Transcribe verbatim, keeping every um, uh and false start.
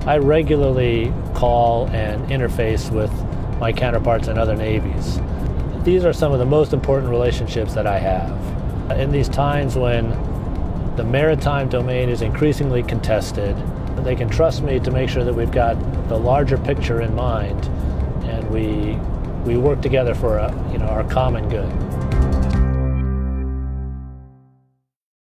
I regularly call and interface with my counterparts in other navies. These are some of the most important relationships that I have. In these times when the maritime domain is increasingly contested, they can trust me to make sure that we've got the larger picture in mind, and we we work together for a, you know, our common good.